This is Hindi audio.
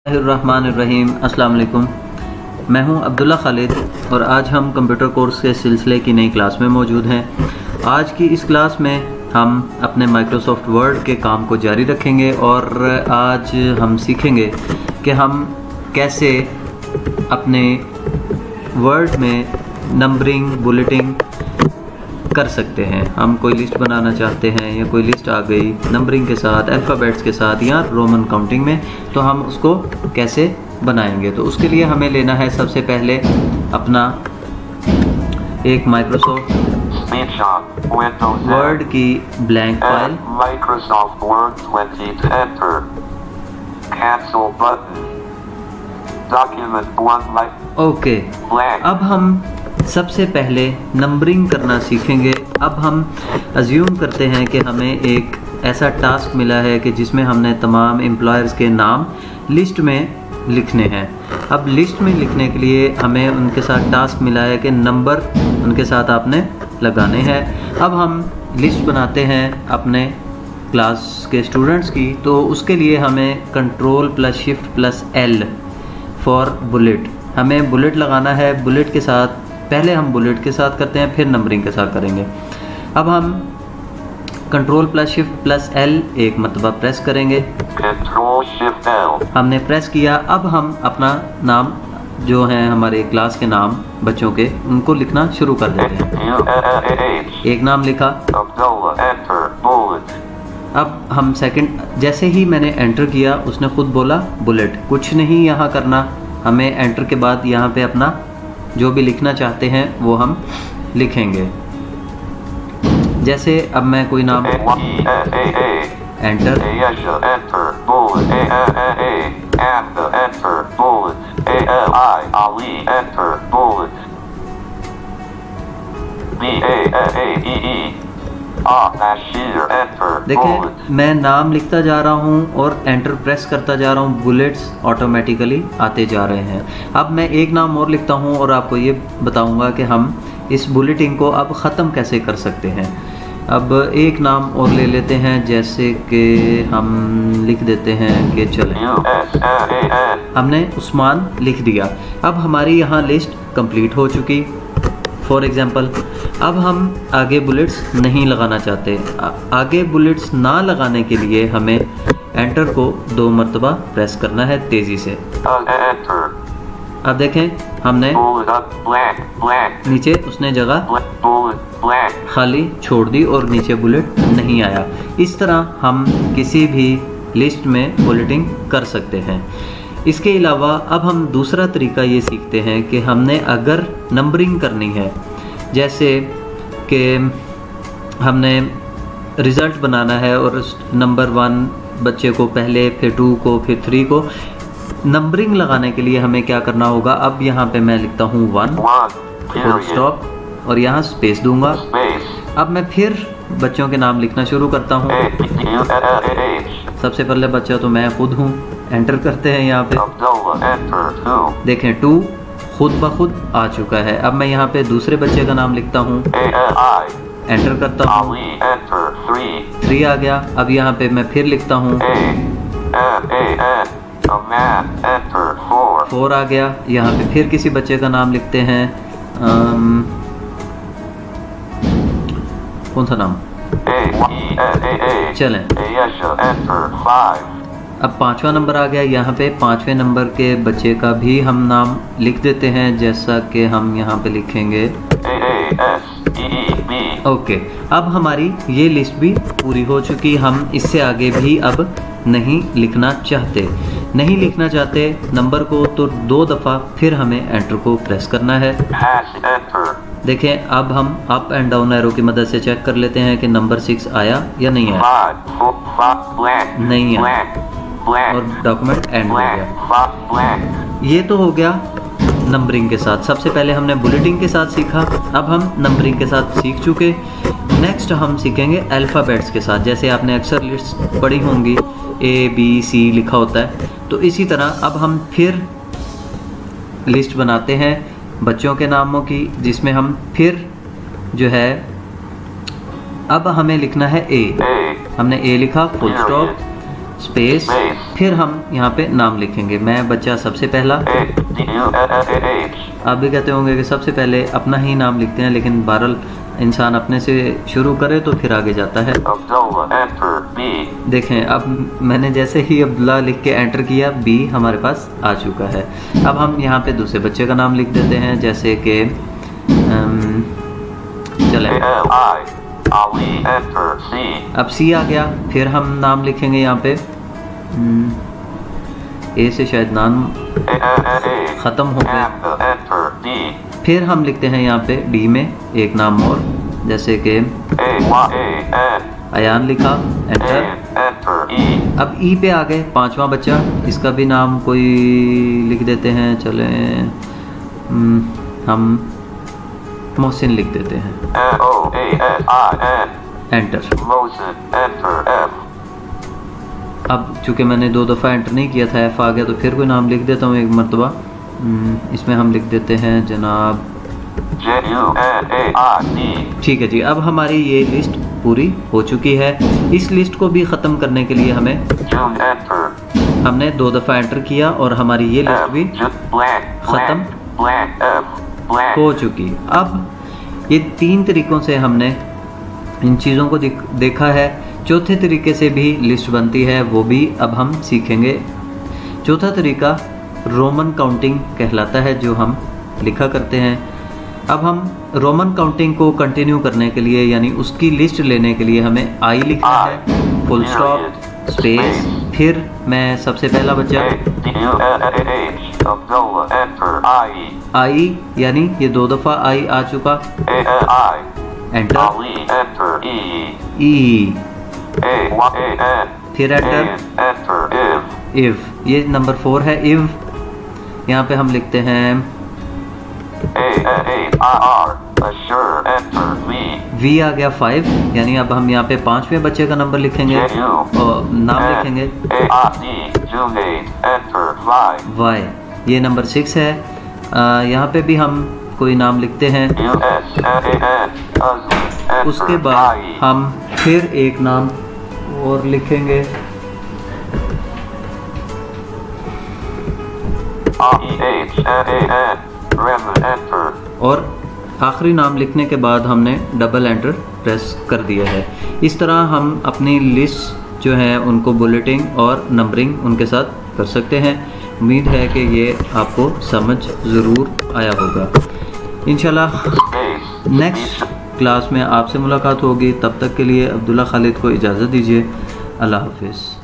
बिस्मिल्लाहिर्रहमानिर्रहीम। अस्सलाम वालेकुम। मैं हूं अब्दुल्ला खालिद और आज हम कंप्यूटर कोर्स के सिलसिले की नई क्लास में मौजूद हैं। आज की इस क्लास में हम अपने माइक्रोसॉफ्ट वर्ड के काम को जारी रखेंगे और आज हम सीखेंगे कि हम कैसे अपने वर्ड में नंबरिंग बुलेटिंग कर सकते हैं। हम कोई लिस्ट बनाना चाहते हैं या कोई लिस्ट आ गई नंबरिंग के साथ, अल्फ़ाबेट्स के साथ या रोमन काउंटिंग में, तो हम उसको कैसे बनाएंगे। तो उसके लिए हमें लेना है सबसे पहले अपना एक माइक्रोसॉफ्ट वर्ड की blank file. Microsoft Word 20 to enter. Cancel button. Document 1 like okay, अब हम सबसे पहले नंबरिंग करना सीखेंगे। अब हम अज्यूम करते हैं कि हमें एक ऐसा टास्क मिला है कि जिसमें हमने तमाम एम्प्लॉयर्स के नाम लिस्ट में लिखने हैं। अब लिस्ट में लिखने के लिए हमें उनके साथ टास्क मिला है कि नंबर उनके साथ आपने लगाने हैं। अब हम लिस्ट बनाते हैं अपने क्लास के स्टूडेंट्स की, तो उसके लिए हमें Ctrl+Shift+L फॉर बुलेट, हमें बुलेट लगाना है। बुलेट के साथ पहले हम बुलेट के साथ करते हैं, फिर नंबरिंग के साथ करेंगे। अब हम Ctrl+Shift+L एक मरतबा प्रेस करेंगे। Ctrl+Shift+L. हमने प्रेस किया। अब हम अपना नाम जो है हमारे क्लास के नाम बच्चों के, उनको लिखना शुरू कर देते हैं। एक नाम लिखा Abdullah. Enter. Bullet. अब हम सेकंड, जैसे ही मैंने एंटर किया उसने खुद बोला बुलेट। कुछ नहीं यहाँ करना, हमें एंटर के बाद यहाँ पे अपना जो भी लिखना चाहते हैं वो हम लिखेंगे। जैसे अब मैं कोई नाम enter, Enter. Bullet. Enter. Bullet. Ali. Enter. Bullet. Bashir. Enter. देखें मैं नाम लिखता जा रहा हूँ और एंटर प्रेस करता जा रहा हूँ, बुलेट्स ऑटोमेटिकली आते जा रहे हैं। अब मैं एक नाम और लिखता हूँ और आपको ये बताऊँगा कि हम इस बुलेटिन को अब ख़त्म कैसे कर सकते हैं। अब एक नाम और ले लेते हैं, जैसे कि हम लिख देते हैं कि चलें, हमने उस्मान लिख दिया। अब हमारी यहाँ लिस्ट कंप्लीट हो चुकी फॉर एग्ज़ाम्पल। अब हम आगे बुलेट्स नहीं लगाना चाहते। आगे बुलेट्स ना लगाने के लिए हमें एंटर को 2 मरतबा प्रेस करना है तेज़ी से। अब देखें हमने नीचे उसने जगह खाली छोड़ दी और नीचे बुलेट नहीं आया। इस तरह हम किसी भी लिस्ट में बुलेटिंग कर सकते हैं। इसके अलावा अब हम दूसरा तरीका ये सीखते हैं कि हमने अगर नंबरिंग करनी है, जैसे कि हमने रिज़ल्ट बनाना है और नंबर 1 बच्चे को पहले, फिर 2 को, फिर 3 को, नंबरिंग लगाने के लिए हमें क्या करना होगा। अब यहाँ पे मैं लिखता हूँ 1 फुल स्टॉप और यहाँ स्पेस दूंगा। अब मैं फिर बच्चों के नाम लिखना शुरू करता हूँ। सबसे पहले बच्चा तो मैं खुद हूँ। एंटर करते हैं यहाँ पे, देखें 2 खुद ब खुद आ चुका है। अब मैं यहाँ पे दूसरे बच्चे का नाम लिखता हूँ, एंटर करता हूँ, 3 आ गया। अब यहाँ पे मैं फिर लिखता हूँ, 4 आ गया। यहाँ पे फिर किसी बच्चे का नाम लिखते हैं, कौन सा नाम, चलें। अब 5वां नंबर आ गया। यहाँ पे 5वें नंबर के बच्चे का भी हम नाम लिख देते हैं, जैसा कि हम यहाँ पे लिखेंगे ओके। अब हमारी ये लिस्ट भी पूरी हो चुकी। हम इससे आगे भी अब नहीं लिखना चाहते नंबर को, तो 2 दफ़ा फिर हमें एंटर को प्रेस करना है। देखें अब हम अप एंड डाउन एरो की मदद से चेक कर लेते हैं कि नंबर 6 आया या नहीं आया। नहीं आया और डॉक्यूमेंट एंड हो गया। ये तो हो गया नंबरिंग के साथ। सबसे पहले हमने बुलेटिन के साथ सीखा, अब हम नंबरिंग के साथ सीख चुके। नेक्स्ट हम सीखेंगे अल्फ़ाबेट्स के साथ। जैसे आपने अक्सर लिस्ट पढ़ी होंगी, ABC लिखा होता है, तो इसी तरह अब हम फिर लिस्ट बनाते हैं बच्चों के नामों की, जिसमें हम फिर जो है अब हमें लिखना है A। हमने A लिखा फुल स्टॉप, स्पेस, फिर हम यहाँ पे नाम लिखेंगे। मैं बच्चा सबसे पहला। आप भी कहते होंगे कि सबसे पहले अपना ही नाम लिखते हैं, लेकिन बहरहाल इंसान अपने से शुरू करे तो फिर आगे जाता है। देखें, अब मैंने जैसे ही अब्दुल्ला लिख के एंटर किया, बी हमारे पास आ चुका है। अब हम यहाँ पे दूसरे बच्चे का नाम लिख देते हैं, जैसे कि चले अब सी आ गया। फिर हम नाम लिखेंगे यहाँ पे ए से शायद नाम ख़त्म हो गया। फिर हम लिखते हैं यहाँ पे डी में एक नाम और, जैसे कि अयान लिखा, एंटर। अब ई पे आ गए, पांचवा बच्चा, इसका भी नाम कोई लिख देते हैं। चले हम मोहसिन लिख देते हैं, एंटर। अब चूंकि मैंने 2 दफ़ा एंटर नहीं किया था, एफ आ गया, तो फिर कोई नाम लिख देता हूँ एक मरतबा। इसमें हम लिख देते हैं जनाब, ठीक है जी। अब हमारी ये लिस्ट पूरी हो चुकी है। इस लिस्ट को भी ख़त्म करने के लिए हमने 2 दफ़ा एंटर किया और हमारी ये लिस्ट भी ख़त्म हो चुकी। अब ये 3 तरीक़ों से हमने इन चीज़ों को देखा है। चौथे तरीके से भी लिस्ट बनती है, वो भी अब हम सीखेंगे। चौथा तरीका रोमन काउंटिंग कहलाता है, जो हम लिखा करते हैं। अब हम रोमन काउंटिंग को कंटिन्यू करने के लिए, यानी उसकी लिस्ट लेने के लिए, हमें आई लिखना है, फुल स्टॉप, स्पेस, फिर मैं सबसे पहला बच्चा आई, यानी ये 2 दफ़ा आई आ चुका, एंटर, ई, फिर एंटर, इव, ये नंबर 4 है, इव। यहाँ पे हम लिखते हैं वी आ गया 5, यानी अब हम यहाँ पे 5वें बच्चे का नंबर लिखेंगे और नाम लिखेंगे वाई, ये नंबर 6 है। यहाँ पे भी हम कोई नाम लिखते हैं। उसके बाद हम फिर एक नाम और लिखेंगे, और आखिरी नाम लिखने के बाद हमने डबल एंटर प्रेस कर दिया है। इस तरह हम अपनी लिस्ट जो है उनको बुलेटिंग और नंबरिंग उनके साथ कर सकते हैं। उम्मीद है कि ये आपको समझ ज़रूर आया होगा। इंशाल्लाह नेक्स्ट क्लास में आपसे मुलाकात होगी। तब तक के लिए अब्दुल्ला खालिद को इजाज़त दीजिए। अल्लाह हाफिज़।